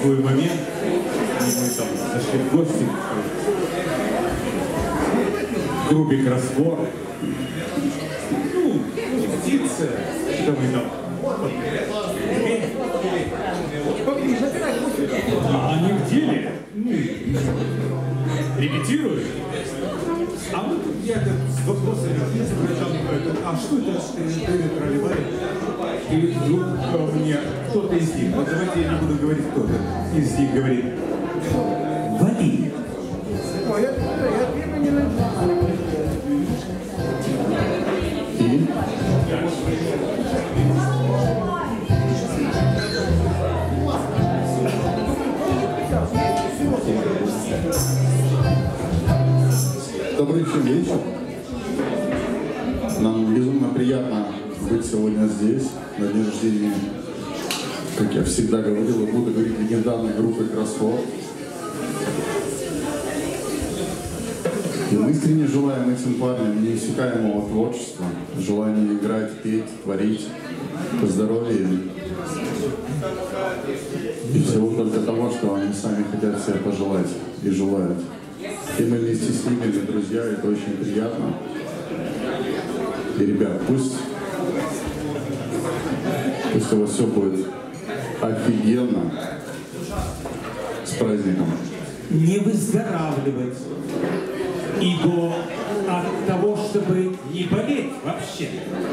такой момент, мы там зашли в гости в группе кроссворд. Ну, птица, что мы там. А они в деле? Репетируют? А вот я с вопросами а что это Дэвид Ролливай? И вдруг мне кто-то из них, вот давайте я не буду говорить, кто-то из них говорит: вали. Добрый вечер. Нам безумно приятно быть сегодня здесь, на день рождения, как я всегда говорил и буду говорить, легендарной группы кроссворд. И мы искренне желаем этим парням неиссякаемого творчества, желания играть, петь, творить, здоровья и всего только того, что они сами хотят себе пожелать и желают. И мы вместе с ними, друзья, это очень приятно. И, ребят, пусть у вас все будет офигенно. С праздником. Не выздоравливать, ибо от того, чтобы не болеть вообще.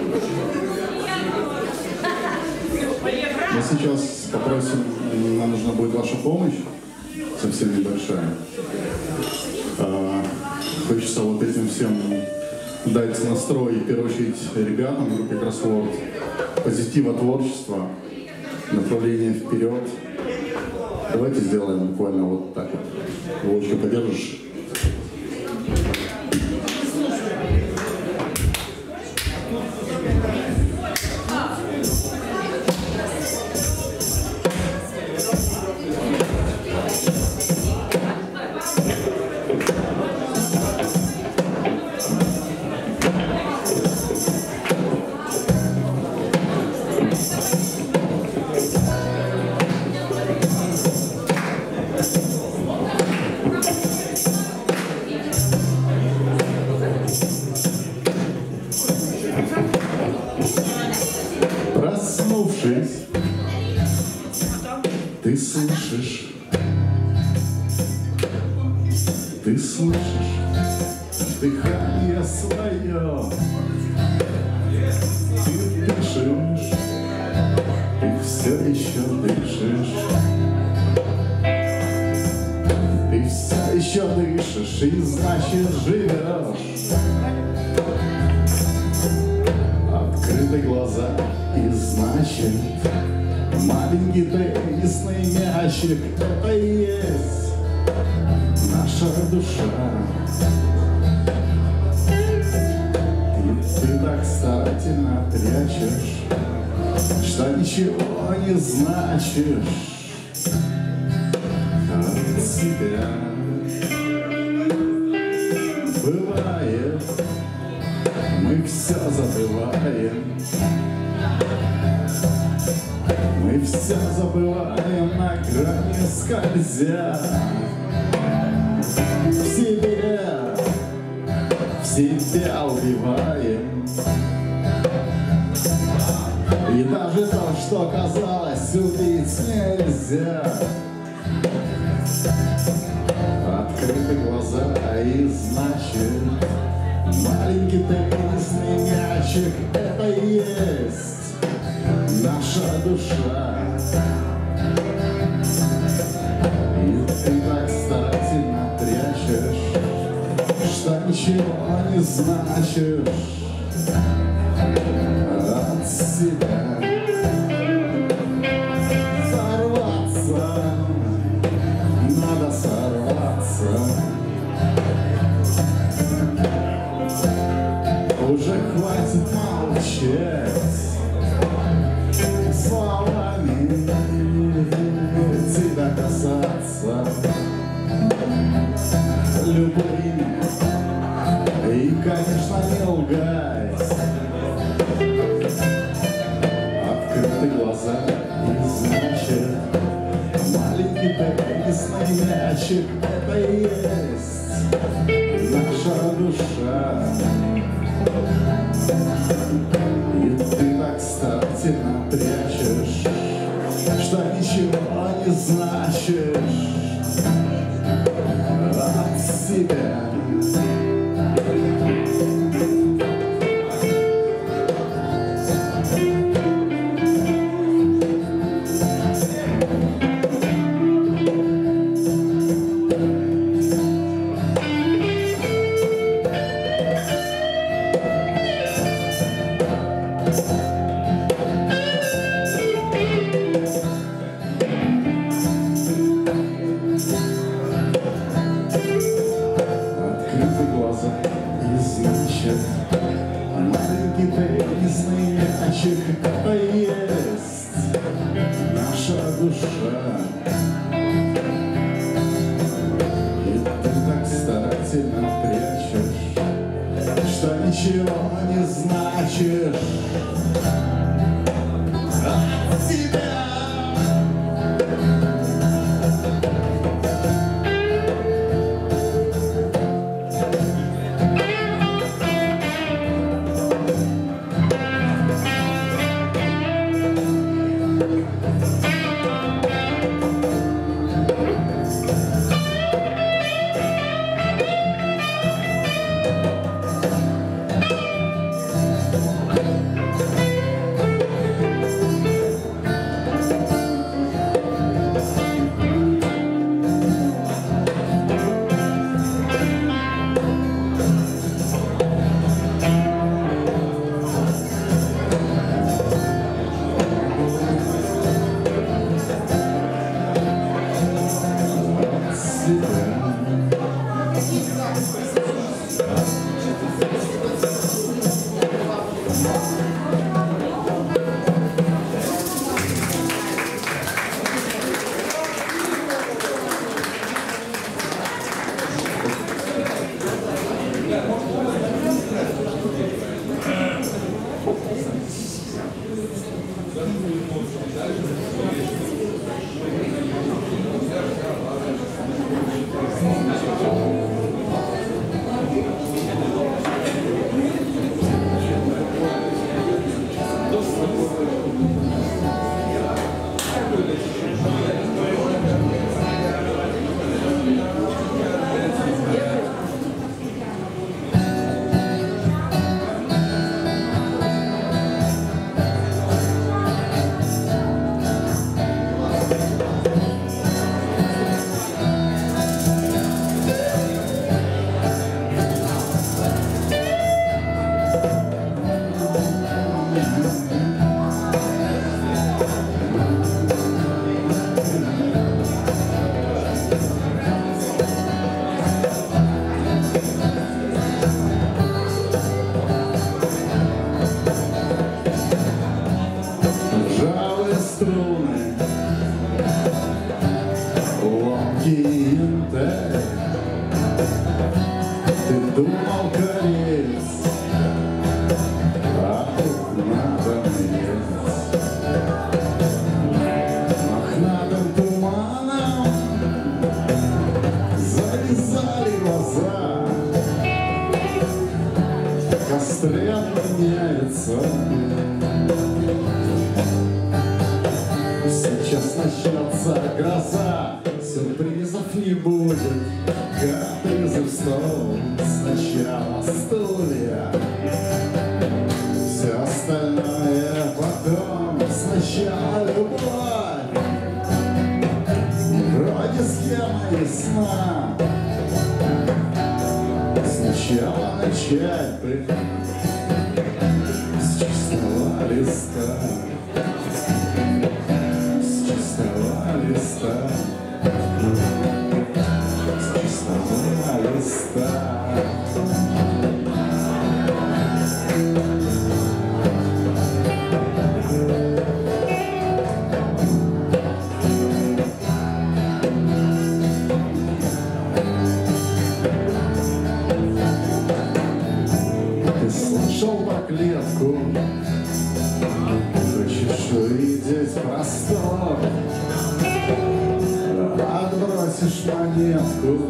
Мы сейчас попросим, нам нужна будет ваша помощь, совсем небольшая. Хочется вот этим всем дать настрой, в первую очередь, ребятам в группе кроссворд, позитива, творчества, направление вперед. Давайте сделаем буквально вот так вот. Вовочка, подержишь? Проснувшись, ты слышишь, дыхание свое, ты дышишь, ты все еще дышишь, ты все еще дышишь и значит живешь. Открыты глаза и значит маленький теннисный мячик — это и есть наша душа. И ты так старательно прячешь, что ничего не значишь от себя. Бывает, мы все забываем, мы все забываем на грани скользя. В себе убиваем. И даже то, что казалось, убить нельзя. Открыты глаза и значит маленький теннисный мячик — это и есть наша душа. И ты так старательно прячешь, что ничего не значишь от себя. Сорваться, надо сорваться. Уже хватит молчать, словами тебя касаться, любыми, и, конечно, не лгать. значит, это и есть наша душа. И ты так старательно прячешь, что ничего не значишь от себя. Это есть наша душа. И ты так старательно прячешь, что ничего не значишь от себя. Сейчас начнется гроза, сюрпризов не будет, капризы в стол, сначала стулья, все остальное потом, сначала любовь, вроде схема ясна, сначала начать с чистого листа. Ты слышал по клетку, хочешь увидеть простор, отбрось бросишь монетку,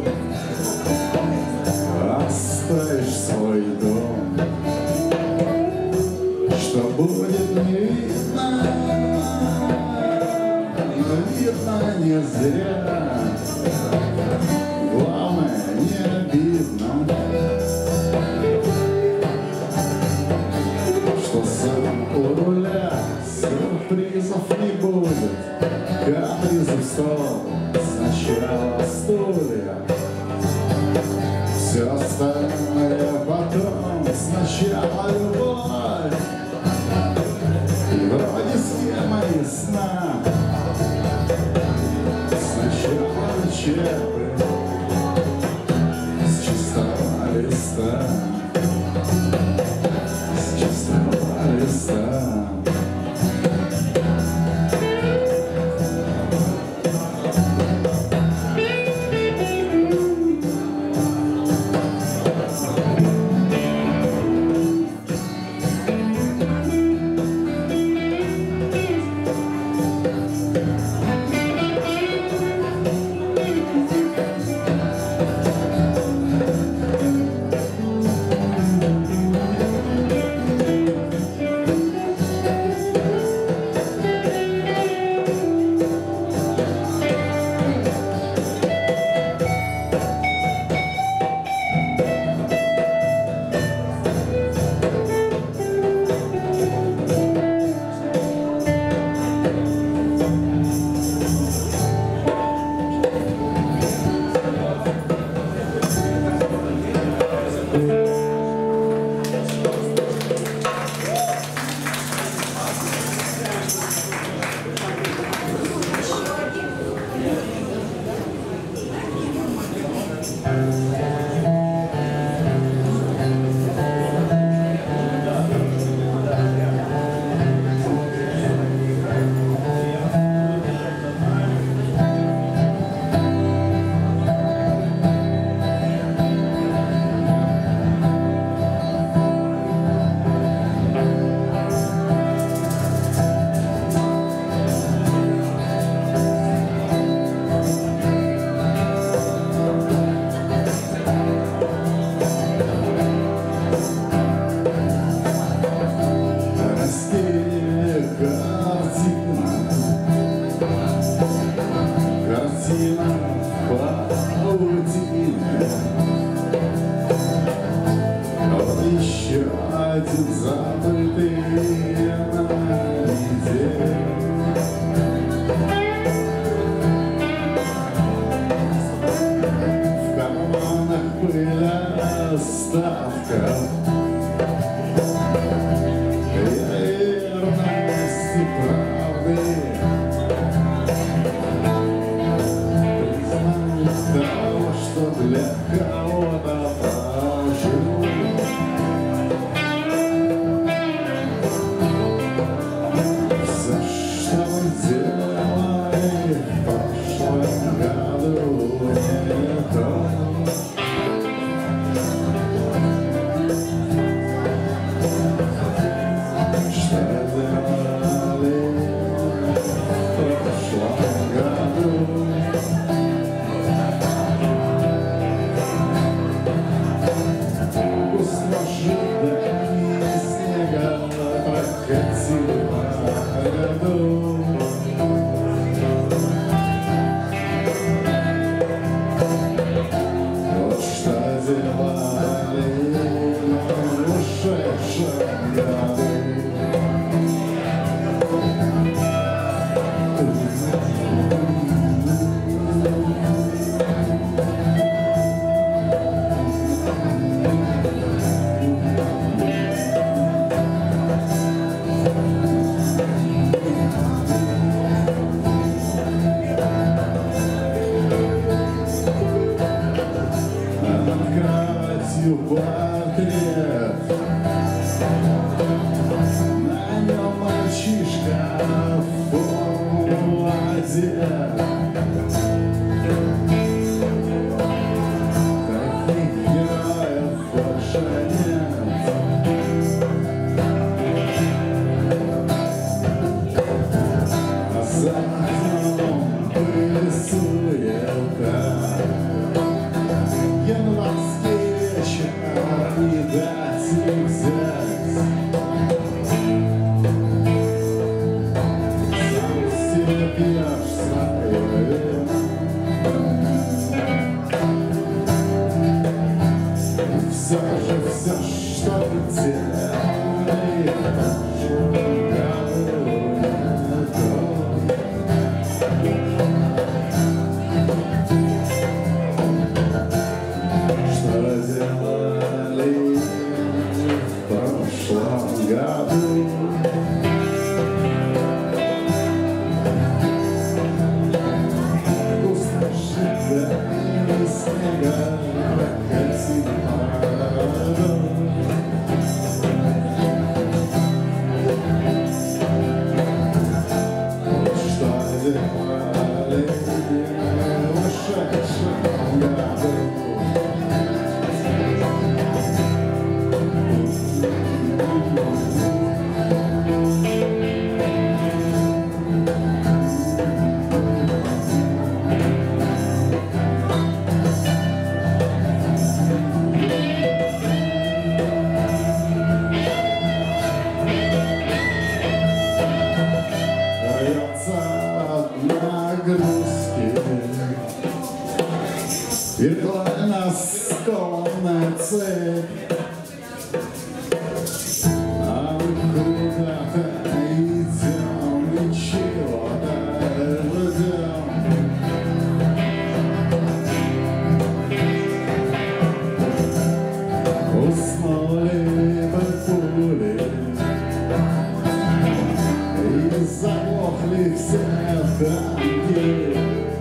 оставишь свой дом, что будет не видно, но видно не зря. Главное, не обидно, что сам у руля сюрпризов не будет. Капризы в стол, сначала стулья, все остальное потом. Сначала любовь, и вроде схема ясна. Сначала чепы с чистого листа, с чистого листа. За окном рисует Виртуально скованная цепь, а мы куда-то идем и чего-то ждем. Уснули бы пули и заглохли все танки.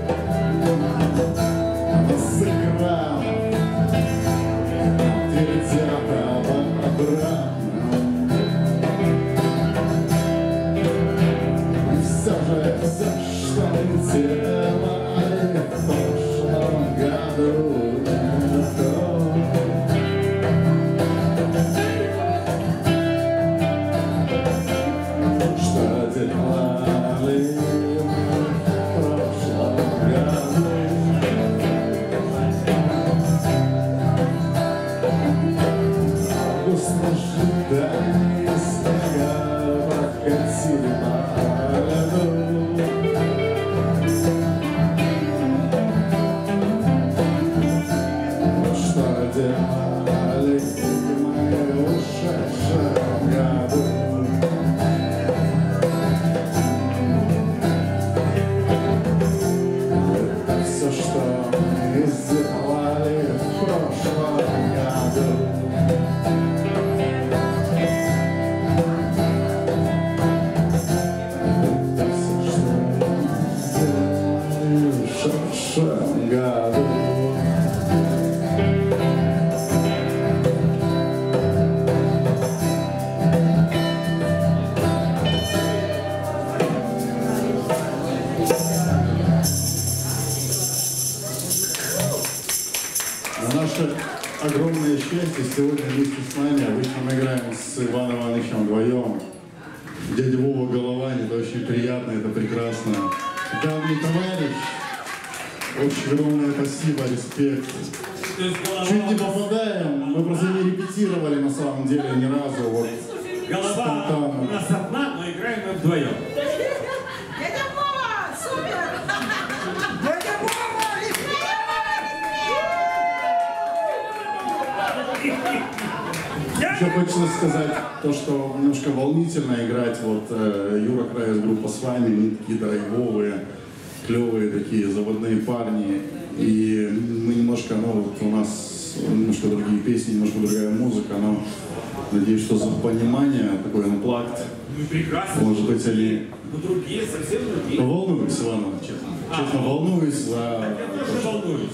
Огромное счастье сегодня вместе с нами. Обычно мы играем с Иваном Ивановичем вдвоем. Дядя Вова Головань, это очень приятно, это прекрасно. Давний товарищ, очень огромное спасибо, респект. Чуть не попадаем, мы просто не репетировали на самом деле ни разу. Вот, голова спонтанно. у нас одна, но играем мы вдвоем. Дядя Вова, супер! Дядя Вова, Еще хочется сказать то, что немножко волнительно играть. Вот Юра Краес, группа с вами, они такие драйвовые, клевые такие заводные парни. И мы немножко, ну вот у нас немножко другие песни, немножко другая музыка, но надеюсь, что за понимание, такой unplugged. Ну прекрасно. Может быть, они... Ну другие, совсем другие. Волнуюсь, Иван, честно. Честно, волнуюсь за... Я тоже волнуюсь.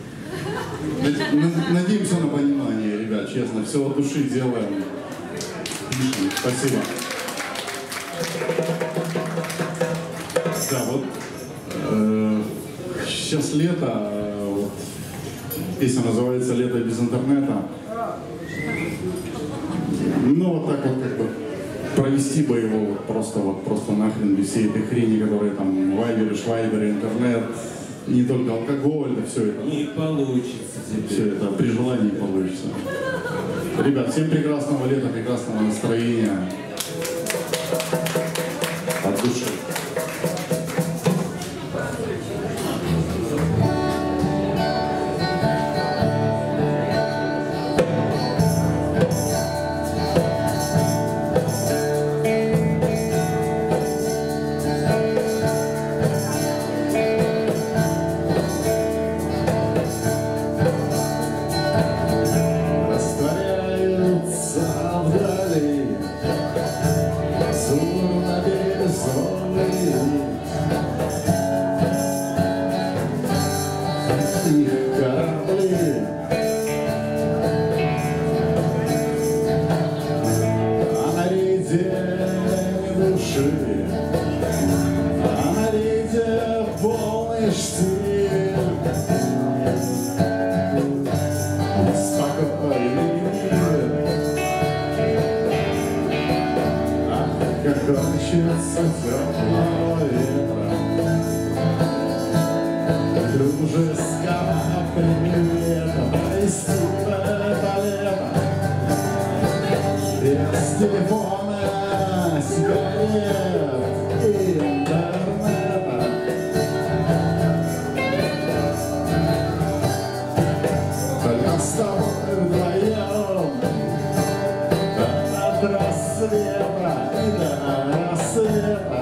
Надеемся на понимание, ребят, честно, все от души делаем. Спасибо. Да, вот сейчас лето, вот, песня называется «Лето без интернета». Ну вот так вот как бы провести бы его вот просто нахрен без всей этой хрени, которые там вайберы, швайберы, интернет. Не только алкоголь, да все это. Не получится тебе. Все это при желании получится. Ребят, всем прекрасного лета, прекрасного настроения. От души. почти спокойный мир. Ах, как кончится теплое лето, дружеского привета провести это лето без телефона, сигарет и интернета. Только с тобой вдвоем от рассвета и до рассвета.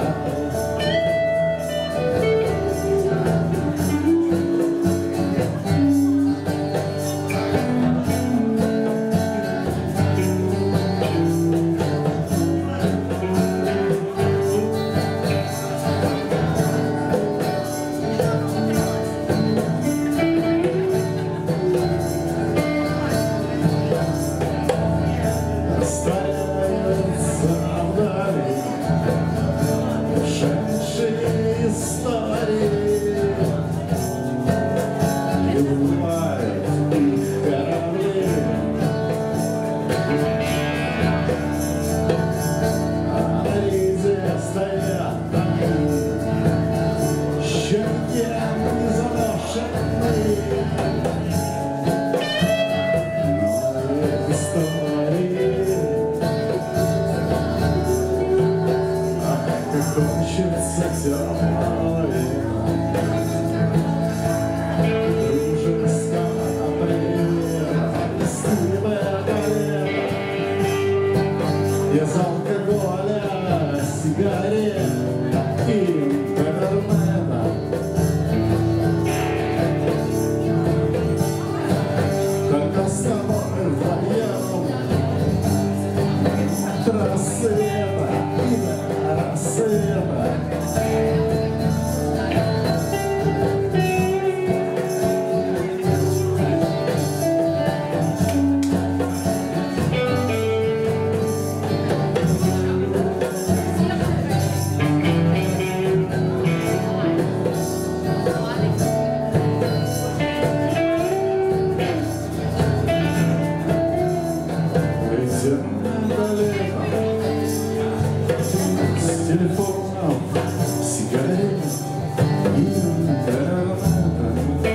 Без алкоголя, сигарет и интернета. Только с тобой вдвоем от рассвета и до рассвета. С телефоном, сигарет и интернета.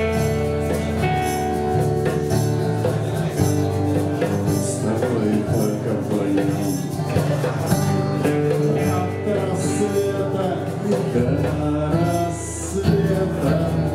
С тобой только вдвоем от рассвета и до рассвета.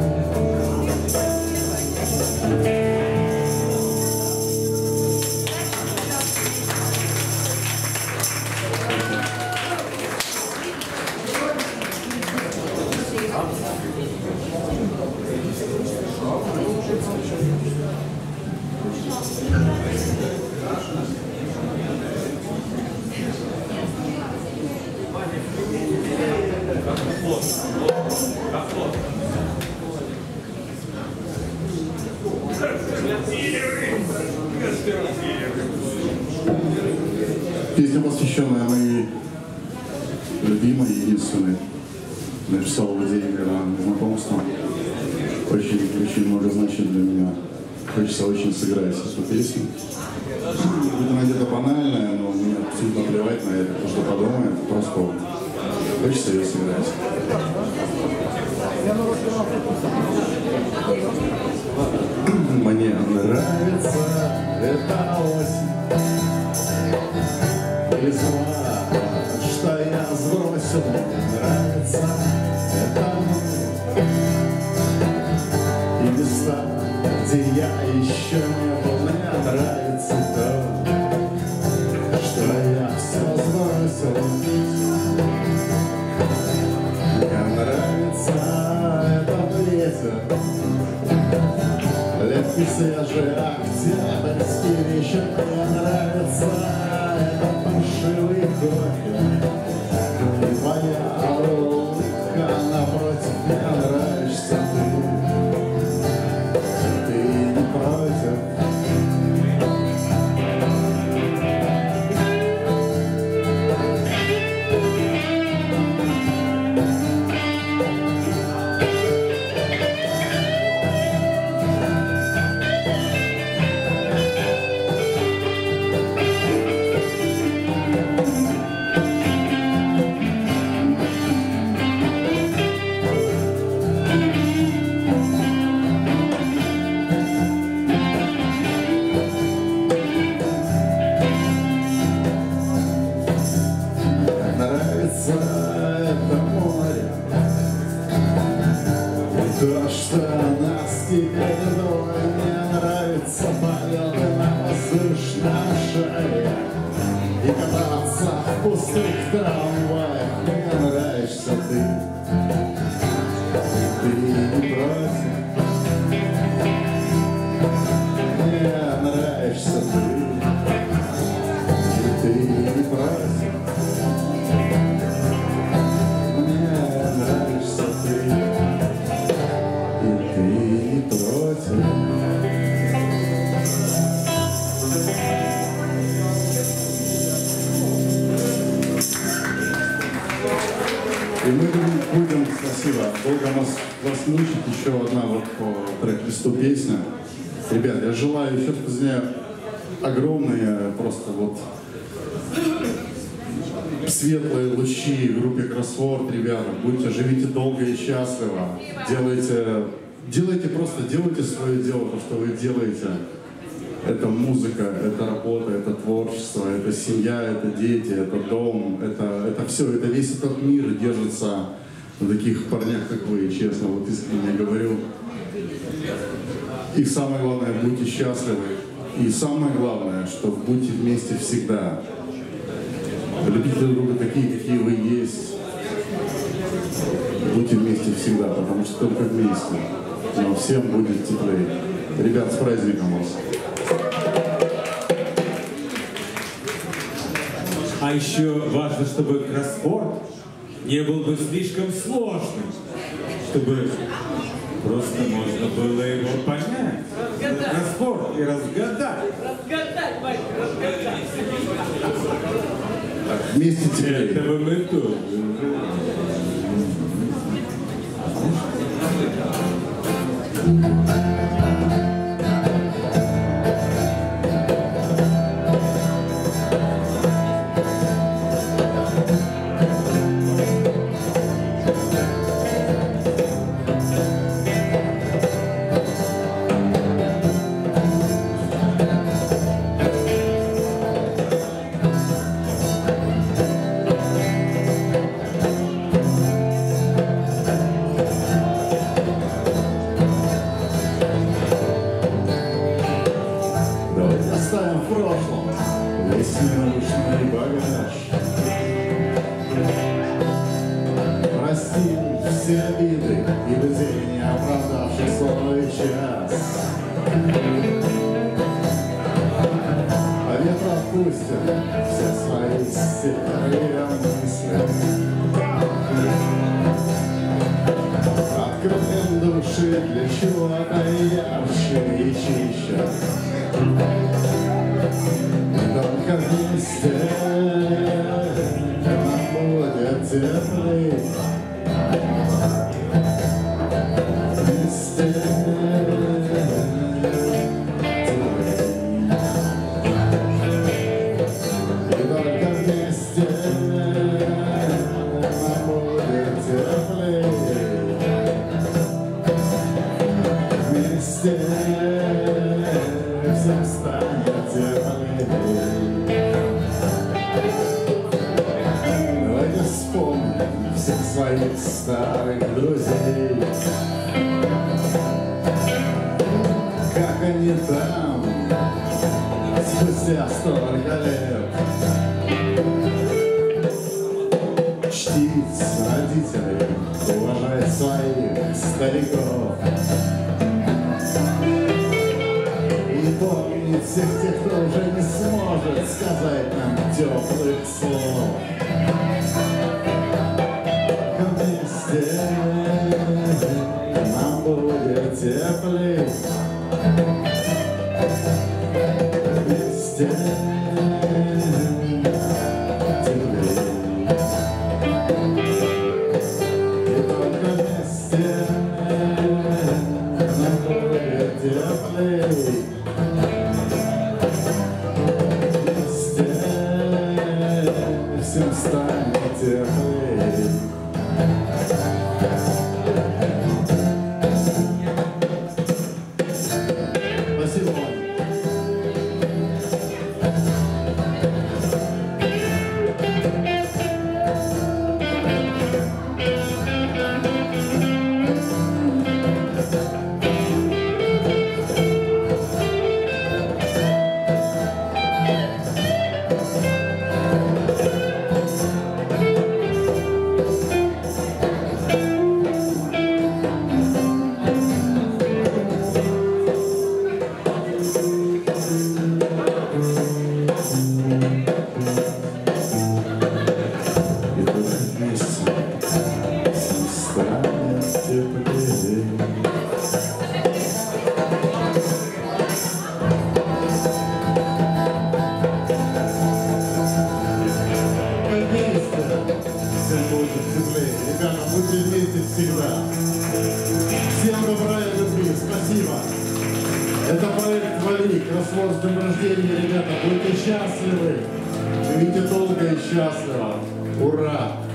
Песня, посвященная моей любимой, единственной. Написал в день, когда знакомства. Очень много значит для меня. Хочется очень сыграть эту песню. Она где-то банальная, но мне абсолютно плевать на это, потому что подумает, просто хочется ее сыграть. Мне нравится эта осень. Весна, что я сбросил, нравится это и места, где я еще не был. Мне нравится то, что я все сбросил. Мне нравится этот ветер, легкий свежий октябрьский вечер. Мне нравится этот паршивый кофе и твоя улыбка напротив. Мне нравишься ты не против. То, что нас теперь двое, не нравится полеты на воздушной шаре и кататься в пустых трамваях. Мне нравишься ты не против. Мне нравишься ты не против. Мне нравишься ты не против. И мы будем, спасибо, долго вас мучить, еще одна вот по трек-листу песня. Ребят, я желаю, еще раз извиняю, огромные просто вот светлые лучи в группе Кроссворд, ребята. Будьте, живите долго и счастливо. Делайте свое дело, то, что вы делаете. Это музыка, это работа, это творчество, это семья, это дети, это дом, это все, это весь этот мир держится на таких парнях, как вы, честно, вот искренне говорю. И самое главное, будьте счастливы. И самое главное, что будьте вместе всегда. Любите друг друга такие, какие вы есть. Будьте вместе всегда, потому что только вместе. Но всем будет теплее. Ребят, с праздником вас. А еще важно, чтобы кроссворд не был бы слишком сложным, чтобы просто можно было его понять. Кроссворд и разгадать. Разгадать, Вань, разгадать. Вместе теплее. Этого мы тоже. Оставим в прошлом весь ненужный багаж. Простим все обиды и людей, не оправдавших свой час. А ветер отпустим все свои серые мысли. Открытым души для чего-то ярче и чище. Только вместе нам будет теплей. Вместе и только вместе нам будет теплей. Вместе всем станет теплей. Давайте вспомним всех своих старых друзей. Как они там, спустя столько лет. Чтить родителей, уважать своих стариков. И помнить всех тех, кто уже не сможет сказать нам теплых слов. Вместе нам будет теплей. Вместе теплей. И только вместе нам будет теплей. Вместе всем станет теплей. Мотивация будет теплее. Ребята, будьте вместе всегда. Всем добра и любви. Спасибо. Это проект «Вали». Кроссворд с днем рождения, ребята. Будьте счастливы. Живите долго и счастливо. Ура!